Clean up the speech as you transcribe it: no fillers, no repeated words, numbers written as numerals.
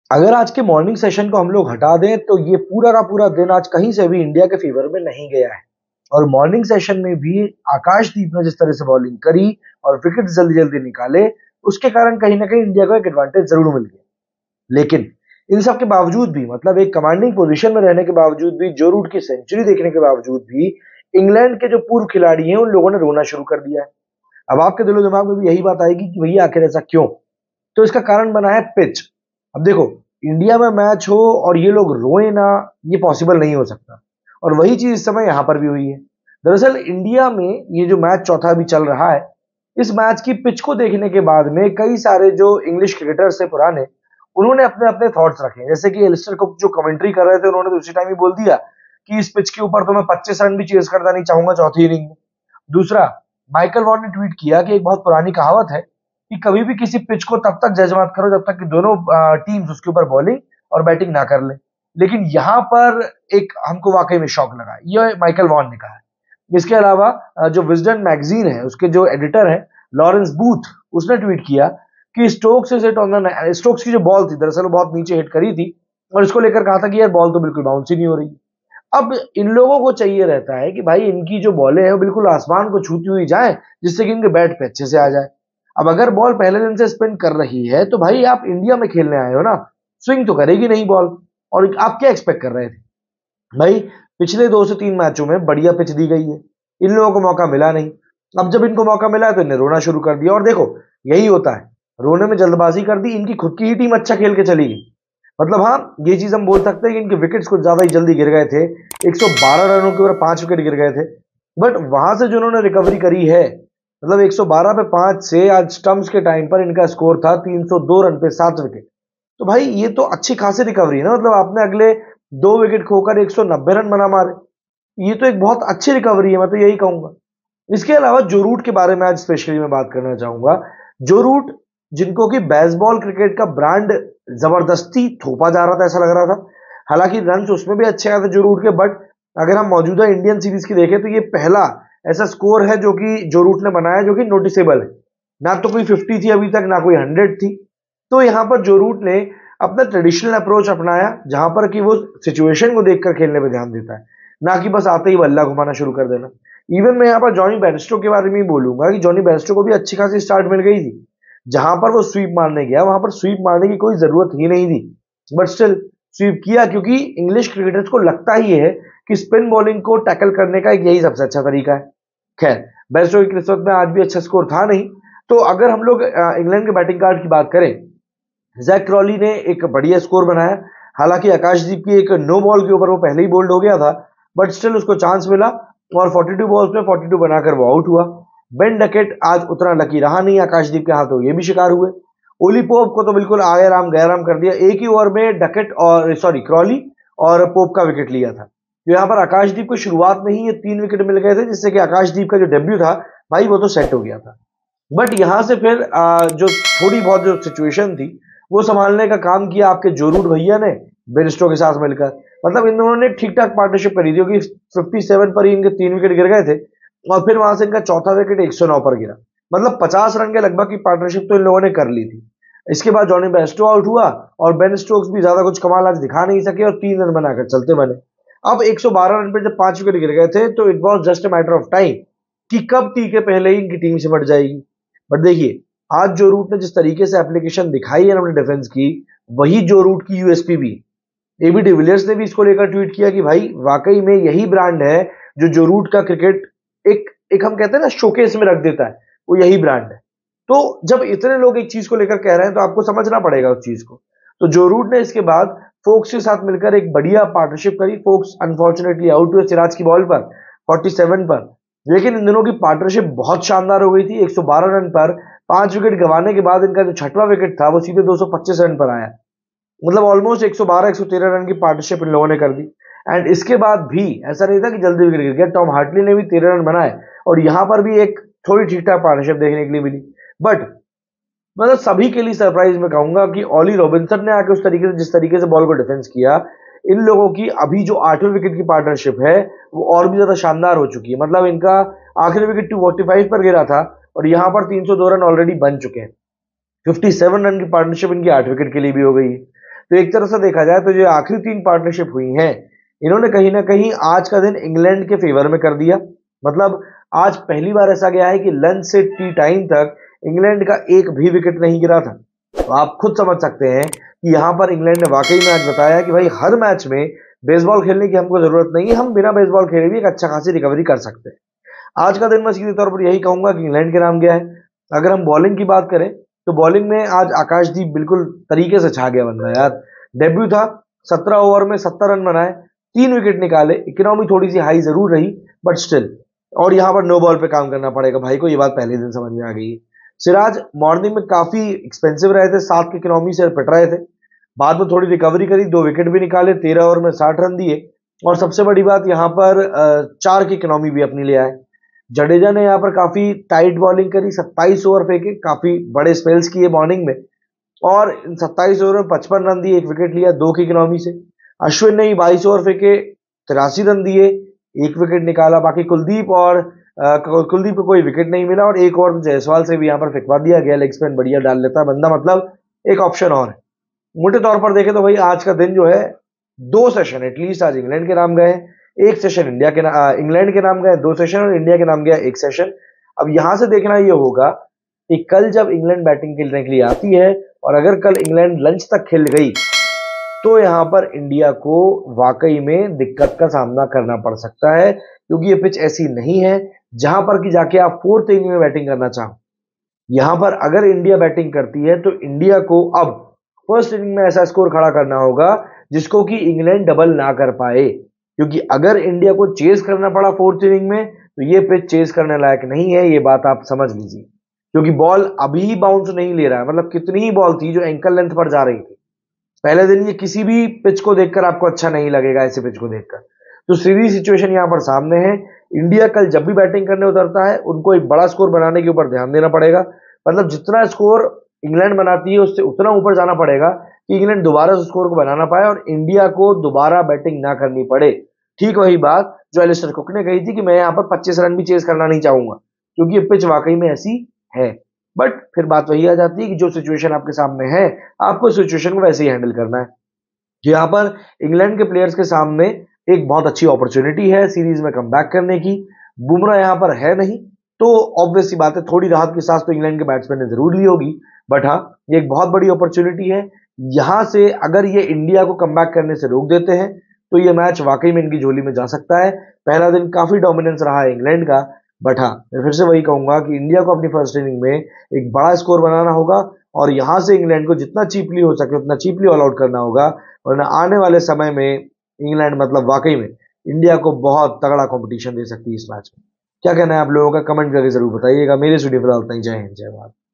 अगर आज के मॉर्निंग सेशन को हम लोग हटा दें तो ये पूरा का पूरा दिन आज कहीं से भी इंडिया के फेवर में नहीं गया है। और मॉर्निंग सेशन में भी आकाशदीप ने जिस तरह से बॉलिंग करी और विकेट जल्दी जल्दी निकाले, उसके कारण कहीं ना कहीं इंडिया को एक एडवांटेज जरूर मिल गया। लेकिन इन सब के बावजूद भी, मतलब एक कमांडिंग पोजीशन में रहने के बावजूद भी, जो रूट की सेंचुरी देखने के बावजूद भी, इंग्लैंड के जो पूर्व खिलाड़ी हैं उन लोगों ने रोना शुरू कर दिया है। अब आपके दिलो दिमाग में भी यही बात आएगी कि भैया आखिर ऐसा क्यों? तो इसका कारण बना है पिच। अब देखो, इंडिया में मैच हो और ये लोग रोए ना, ये पॉसिबल नहीं हो सकता। और वही चीज इस समय यहां पर भी हुई है। दरअसल इंडिया में ये जो मैच चौथा भी चल रहा है, इस मैच की पिच को देखने के बाद में कई सारे जो इंग्लिश क्रिकेटर्स है पुराने, उन्होंने अपने अपने थॉट्स रखे। जैसे कि एलिस्टर कुक जो कमेंट्री कर रहे थे, उन्होंने तो उसी टाइम ही बोल दिया कि इस पिच के ऊपर तो मैं 25 रन भी चेज करना नहीं चाहूंगा चौथी इनिंग में। दूसरा, माइकल वॉन ने ट्वीट किया कि एक बहुत पुरानी कहावत है कि कभी भी किसी पिच को तब तक जज मत करो जब तक कि दोनों टीम्स उसके ऊपर बॉलिंग और बैटिंग ना कर ले। लेकिन यहां पर एक हमको वाकई में शौक लगा, ये माइकल वॉन ने कहा है। इसके अलावा जो विजडन मैगजीन है उसके जो एडिटर है लॉरेंस बूथ, उसने ट्वीट किया कि Stokes is hit on the Stokes की जो बॉल थी, दरअसल वो बहुत नीचे हिट करी थी और इसको लेकर कहा था कि यार बॉल तो बिल्कुल बाउंस ही नहीं हो रही। अब इन लोगों को चाहिए रहता है कि भाई इनकी जो बॉलें हैं वो बिल्कुल आसमान को छूती हुई जाए, जिससे कि इनके बैट पे अच्छे से आ जाए। अब अगर बॉल पहले दिन से स्पिन कर रही है तो भाई आप इंडिया में खेलने आए हो ना, स्विंग तो करेगी नहीं बॉल। और आप क्या एक्सपेक्ट कर रहे थे भाई? पिछले 2 से 3 मैचों में बढ़िया पिच दी गई है, इन लोगों को मौका मिला नहीं। अब जब इनको मौका मिला तो इन्हें रोना शुरू कर दिया। और देखो, यही होता है, रोने में जल्दबाजी कर दी, इनकी खुद की ही टीम अच्छा खेल के चली गई। मतलब हाँ, ये चीज हम बोल सकते हैं कि इनके विकेट्स कुछ ज्यादा ही जल्दी गिर गए थे। 112 रनों के ऊपर 5 विकेट गिर गए थे। बट वहां से जो उन्होंने रिकवरी करी है, मतलब 112 पे 5 से आज स्टंप्स के टाइम पर इनका स्कोर था 302 रन पे 7 विकेट। तो भाई ये तो अच्छी खासी रिकवरी है ना। मतलब आपने अगले 2 विकेट खोकर 190 रन बना मारे, ये तो एक बहुत अच्छी रिकवरी है, मैं तो यही कहूंगा। इसके अलावा जो रूट के बारे में आज स्पेशली मैं बात करना चाहूंगा। जो रूट, जिनको कि बेसबॉल क्रिकेट का ब्रांड जबरदस्ती थोपा जा रहा था, ऐसा लग रहा था। हालांकि रन उसमें भी अच्छे आए थे जो रूट के, बट अगर हम मौजूदा इंडियन सीरीज की देखें तो ये पहला ऐसा स्कोर है जो कि जो रूट ने बनाया जो कि नोटिसेबल है। ना तो कोई 50 थी अभी तक, ना कोई 100 थी। तो यहां पर जो रूट ने अपना ट्रेडिशनल अप्रोच अपनाया, जहां पर कि वो सिचुएशन को देखकर खेलने पर ध्यान देता है, ना कि बस आते ही बल्ला घुमाना शुरू कर देना। इवन मैं यहाँ पर जॉनी बेयरस्टो के बारे में ही बोलूंगा कि जॉनी बेयरस्टो को भी अच्छी खासी स्टार्ट मिल गई थी। जहां पर वो स्वीप मारने गया वहां पर स्वीप मारने की कोई जरूरत ही नहीं थी, बट स्टिल स्वीप किया, क्योंकि इंग्लिश क्रिकेटर्स को लगता ही है कि स्पिन बॉलिंग को टैकल करने का यही सबसे अच्छा तरीका है। खैर, बेयरस्टो की किस्मत में आज भी अच्छा स्कोर था नहीं। तो अगर हम लोग इंग्लैंड के बैटिंग कार्ड की बात करें, जैक क्रॉली ने एक बढ़िया स्कोर बनाया। हालांकि आकाशदीप की एक नो बॉल के ऊपर वो पहले ही बोल्ड हो गया था, बट स्टिल उसको चांस मिला और 42 बॉल्स में 42 बनाकर वो आउट हुआ। बेन डकेट आज उतना लकी रहा नहीं आकाशदीप के हाथों, ये भी शिकार हुए। ओली पोप को तो बिल्कुल आए राम गए राम कर दिया। एक ही ओवर में डकेट और क्रॉली और पोप का विकेट लिया था। तो यहाँ पर आकाशदीप को शुरुआत में ही ये 3 विकेट मिल गए थे, जिससे कि आकाशदीप का जो डेब्यू था भाई वो तो सेट हो गया था। बट यहां से फिर जो थोड़ी बहुत जो सिचुएशन थी वो संभालने का काम किया आपके जो रूट भैया ने बेनिस्टो के साथ मिलकर। मतलब इन दोनों ने ठीक ठाक पार्टनरशिप करी थी, क्योंकि 57 पर ही इनके 3 विकेट गिर गए थे और फिर वहां से इनका चौथा विकेट 109 पर गिरा। मतलब 50 रन के लगभग की पार्टनरशिप तो इन लोगों ने कर ली थी। इसके बाद जॉनी बेस्टो आउट हुआ और बेन स्टोक्स भी ज्यादा कुछ कमाल आज दिखा नहीं सके और 3 रन बनाकर चलते बने। अब 112 रन पर जब 5 विकेट गिर गए थे तो it was just a matter of time कि कब टी के पहले ही इनकी टीम सिमट जाएगी। बट देखिए, आज जो रूट ने जिस तरीके से एप्लीकेशन दिखाई है अपने डिफेंस की, वही जो रूट की यूएसपी भी। एबी डिविलियर्स ने भी इसको लेकर ट्वीट किया कि भाई वाकई में यही ब्रांड है जो रूट का क्रिकेट एक एक हम कहते हैं ना शोकेस में रख देता है, वो यही ब्रांड है। तो जब इतने लोग एक चीज को लेकर कह रहे हैं तो आपको समझना पड़ेगा उस चीज को। तो जो रूट ने इसके बाद फोक्स के साथ मिलकर एक बढ़िया पार्टनरशिप करी। फोक्स अनफॉर्चुनेटली आउट हुए सिराज की बॉल पर 47 पर, लेकिन इन दोनों की पार्टनरशिप बहुत शानदार हो गई थी। 112 रन पर 5 विकेट गंवाने के बाद इनका जो छठवां विकेट था वो सीधे 225 रन पर आया। मतलब ऑलमोस्ट 112 113 रन की पार्टनरशिप इन लोगों ने कर दी। एंड इसके बाद भी ऐसा नहीं था कि जल्दी विकेट गिर गया, टॉम हार्टली ने भी 13 रन बनाए और यहां पर भी एक थोड़ी ठीक ठाक पार्टनरशिप देखने के लिए मिली। बट मतलब सभी के लिए सरप्राइज में कहूंगा कि ऑली रॉबिन्सन ने आके उस तरीके से जिस तरीके से बॉल को डिफेंस किया, इन लोगों की अभी जो 8वें विकेट की पार्टनरशिप है वो और भी ज्यादा शानदार हो चुकी है। मतलब इनका आखिरी विकेट 245 पर गिरा था और यहां पर 302 रन ऑलरेडी बन चुके हैं। 57 रन की पार्टनरशिप इनकी 8 विकेट के लिए भी हो गई है। तो एक तरह से देखा जाए तो जो आखिरी 3 पार्टनरशिप हुई हैं, इन्होंने कहीं ना कहीं आज का दिन इंग्लैंड के फेवर में कर दिया। मतलब आज पहली बार ऐसा गया है कि लंच से टी टाइम तक इंग्लैंड का एक भी विकेट नहीं गिरा था। तो आप खुद समझ सकते हैं कि यहाँ पर इंग्लैंड ने वाकई में आज बताया कि भाई हर मैच में बेसबॉल खेलने की हमको जरूरत नहीं है, हम बिना बेसबॉल खेले भी एक अच्छा खासी रिकवरी कर सकते हैं। आज का दिन मैं सीधे तौर पर यही कहूंगा कि इंग्लैंड के नाम गया है। अगर हम बॉलिंग की बात करें तो बॉलिंग में आज आकाशदीप बिल्कुल तरीके से छा गया बंदा यार। डेब्यू था, 17 ओवर में 70 रन बनाए, 3 विकेट निकाले। इकोनॉमी थोड़ी सी हाई जरूर रही बट स्टिल, और यहां पर नो बॉल पे काम करना पड़ेगा भाई को, ये बात पहले दिन समझ में आ गई। सिराज मॉर्निंग में काफी एक्सपेंसिव रहे थे, 7 की इकोनॉमी से पिट रहे थे, बाद में थोड़ी रिकवरी करी, 2 विकेट भी निकाले, 13 ओवर में 60 रन दिए, और सबसे बड़ी बात यहां पर 4 की इकोनॉमी भी अपनी ले आए। जडेजा ने यहाँ पर काफी टाइट बॉलिंग करी, 27 ओवर फेंके, काफी बड़े स्पेल्स किए मॉर्निंग में, और 27 ओवर में 55 रन दिए, 1 विकेट लिया 2 की इकोनॉमी से। अश्विन ने 22 ओवर फेंके, 83 रन दिए, 1 विकेट निकाला। बाकी कुलदीप को कोई विकेट नहीं मिला, और 1 ओवर में जायसवाल से भी यहाँ पर फेंकवा दिया गया। लेग स्पिन बढ़िया डाल लेता है बंदा, मतलब एक ऑप्शन और है। मोटे तौर पर देखें तो भाई आज का दिन जो है 2 सेशन एटलीस्ट आज इंग्लैंड के नाम गए, 1 सेशन इंग्लैंड के नाम गए 2 सेशन, और इंडिया के नाम गया 1 सेशन। अब यहां से देखना यह होगा कि कल जब इंग्लैंड बैटिंग खेलने के लिए आती है, और अगर कल इंग्लैंड लंच तक खेल गई, तो यहां पर इंडिया को वाकई में दिक्कत का सामना करना पड़ सकता है, क्योंकि ये पिच ऐसी नहीं है जहां पर कि जाके आप 4th इनिंग में बैटिंग करना चाहो। यहां पर अगर इंडिया बैटिंग करती है तो इंडिया को अब फर्स्ट इनिंग में ऐसा स्कोर खड़ा करना होगा जिसको कि इंग्लैंड डबल ना कर पाए, क्योंकि अगर इंडिया को चेस करना पड़ा 4th इनिंग में तो ये पिच चेस करने लायक नहीं है, ये बात आप समझ लीजिए। क्योंकि बॉल अभी बाउंस नहीं ले रहा है, मतलब कितनी ही बॉल थी जो एंकल लेंथ पर जा रही थी। पहले दिन ये किसी भी पिच को देखकर आपको अच्छा नहीं लगेगा, ऐसे पिच को देखकर। तो सीधी सिचुएशन यहां पर सामने है। इंडिया कल जब भी बैटिंग करने उतरता है उनको एक बड़ा स्कोर बनाने के ऊपर ध्यान देना पड़ेगा। मतलब जितना स्कोर इंग्लैंड बनाती है उससे उतना ऊपर जाना पड़ेगा कि इंग्लैंड दोबारा उस स्कोर को बनाना पाए और इंडिया को दोबारा बैटिंग ना करनी पड़े। ठीक वही बात जो एलिस्टर कुक ने कही थी कि मैं यहां पर 25 रन भी चेस करना नहीं चाहूंगा, क्योंकि ये पिच वाकई में ऐसी है। बट फिर बात वही आ जाती है कि जो सिचुएशन आपके सामने है आपको सिचुएशन को वैसे ही हैंडल करना है। यहाँ पर इंग्लैंड के प्लेयर्स के सामने एक बहुत अच्छी अपॉर्चुनिटी है सीरीज में कमबैक करने की। बुमराह यहाँ पर है नहीं, तो ऑब्वियस सी बात है थोड़ी राहत की सांस तो इंग्लैंड के बैट्समैन ने जरूर ली होगी, बट हाँ ये एक बहुत बड़ी अपॉर्चुनिटी है। यहां से अगर ये इंडिया को कमबैक करने से रोक देते हैं तो ये मैच वाकई में इनकी झोली में जा सकता है। पहला दिन काफी डोमिनेंस रहा है इंग्लैंड का, बट हाँ मैं फिर से वही कहूंगा कि इंडिया को अपनी फर्स्ट इनिंग में एक बड़ा स्कोर बनाना होगा, और यहां से इंग्लैंड को जितना चीपली हो सके उतना चीपली ऑल आउट करना होगा, वरना आने वाले समय में इंग्लैंड मतलब वाकई में इंडिया को बहुत तगड़ा कंपटीशन दे सकती है इस मैच में। क्या कहना है आप लोगों का, कमेंट करके जरूर बताइएगा। मेरे स्टूडियो फिलहाल इतना ही। जय हिंद, जय भारत।